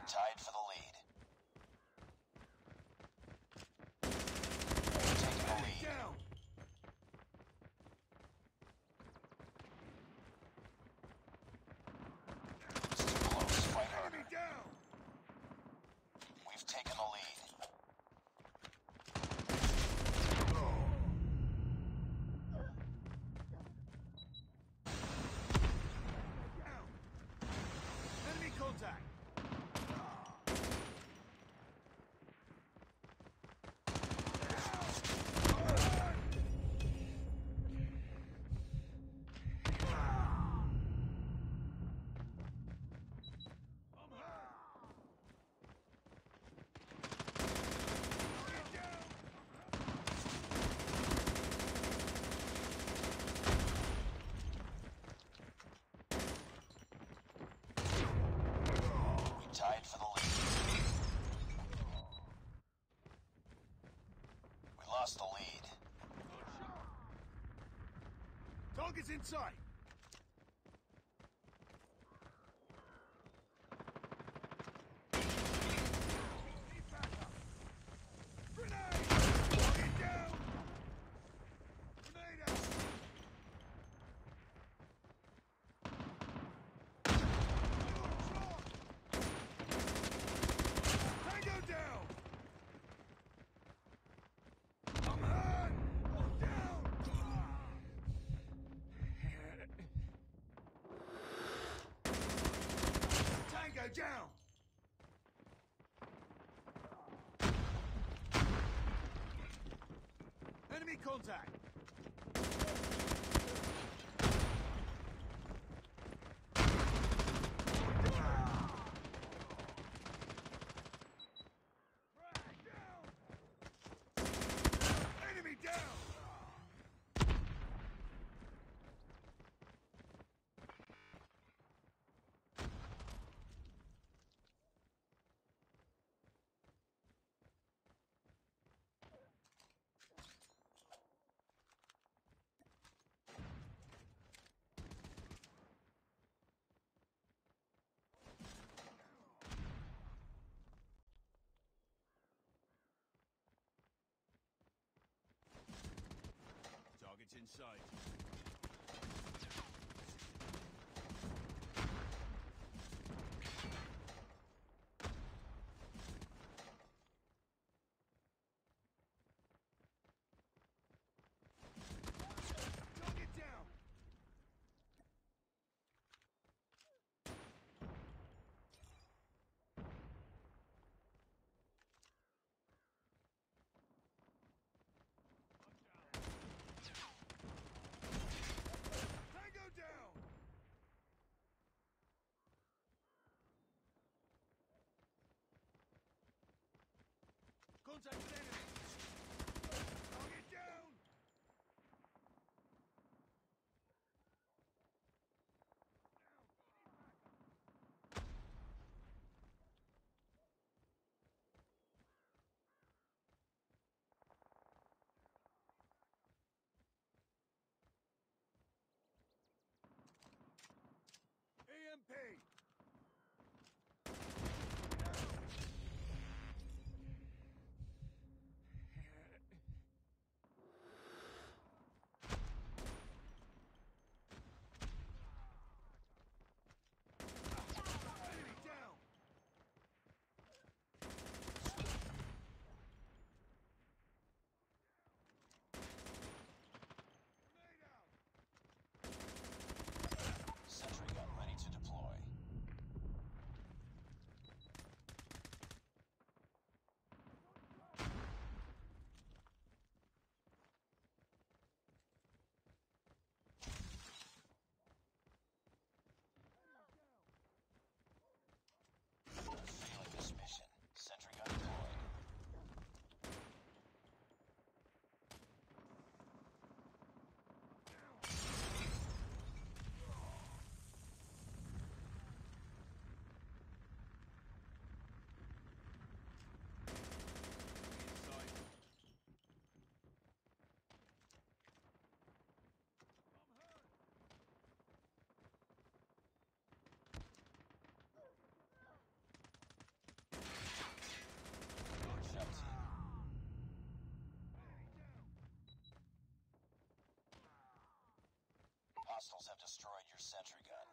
Tied for the lead. Taking the lead. Down. It's too close. Fight harder. Enemy down. We've taken the lead. Down. Enemy contact. Tied for the lead. We lost the lead. Target's in sight. Need backup. Grenade! Target down! Grenade out! Tango down! I'm hurt! I'm down! Tango down! Enemy contact! Frag down! Enemy down! Target's in sight. Target down! Tango down! Contact with enemy! Target down! EMP! Enemy down! Grenade out! Sentry gun ready to deploy. Hostiles have destroyed your sentry gun.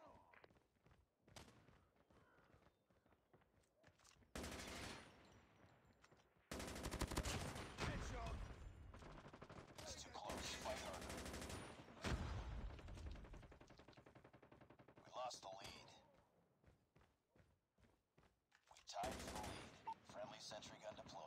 Headshot. It's too close. Fight harder. We lost the lead. We tied for the lead. Friendly sentry gun deployed.